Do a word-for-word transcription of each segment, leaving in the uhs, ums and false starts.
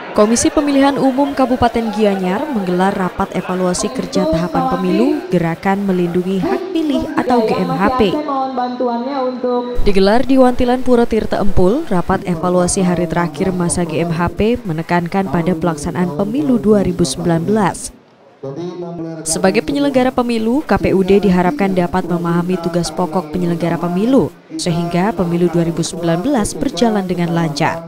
Komisi Pemilihan Umum Kabupaten Gianyar menggelar rapat evaluasi kerja tahapan pemilu Gerakan Melindungi Hak Pilih atau G M H P. Digelar di Wantilan Pura Tirta Empul, rapat evaluasi hari terakhir masa G M H P menekankan pada pelaksanaan pemilu dua ribu sembilan belas. Sebagai penyelenggara pemilu, K P U D diharapkan dapat memahami tugas pokok penyelenggara pemilu, sehingga pemilu dua ribu sembilan belas berjalan dengan lancar.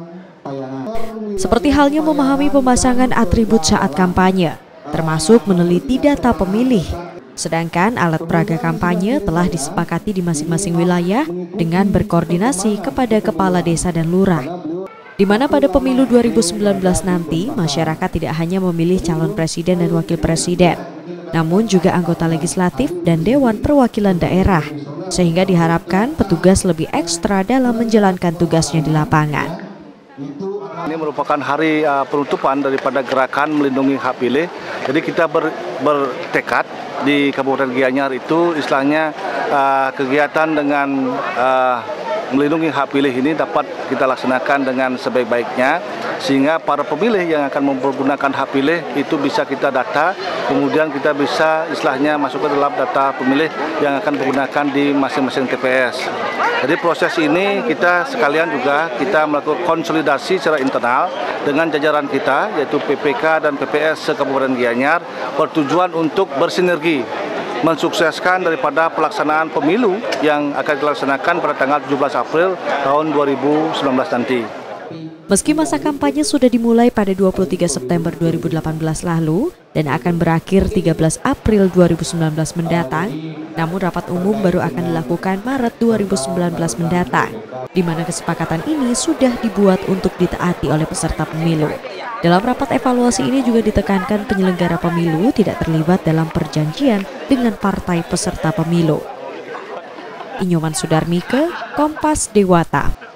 Seperti halnya memahami pemasangan atribut saat kampanye, termasuk meneliti data pemilih. Sedangkan alat peraga kampanye telah disepakati di masing-masing wilayah dengan berkoordinasi kepada kepala desa dan lurah. Di mana pada pemilu dua ribu sembilan belas nanti, masyarakat tidak hanya memilih calon presiden dan wakil presiden, namun juga anggota legislatif dan Dewan Perwakilan Daerah, sehingga diharapkan petugas lebih ekstra dalam menjalankan tugasnya di lapangan. Ini merupakan hari uh, penutupan daripada gerakan melindungi hak pilih. Jadi kita ber, bertekad di Kabupaten Gianyar itu istilahnya uh, kegiatan dengan uh, melindungi hak pilih ini dapat kita laksanakan dengan sebaik-baiknya, sehingga para pemilih yang akan mempergunakan hak pilih itu bisa kita data, kemudian kita bisa istilahnya masuk ke dalam data pemilih yang akan digunakan di masing-masing T P S. Jadi proses ini kita sekalian juga kita melakukan konsolidasi secara internal dengan jajaran kita yaitu P P K dan P P S se-Kabupaten Gianyar, bertujuan untuk bersinergi mensukseskan daripada pelaksanaan pemilu yang akan dilaksanakan pada tanggal tujuh belas April tahun dua ribu sembilan belas nanti. Meski masa kampanye sudah dimulai pada dua puluh tiga September dua ribu delapan belas lalu dan akan berakhir tiga belas April dua ribu sembilan belas mendatang, namun rapat umum baru akan dilakukan Maret dua ribu sembilan belas mendatang, di mana kesepakatan ini sudah dibuat untuk ditaati oleh peserta pemilu. Dalam rapat evaluasi ini juga ditekankan penyelenggara pemilu tidak terlibat dalam perjanjian dengan partai peserta pemilu. Inyoman Sudarmike, Kompas Dewata.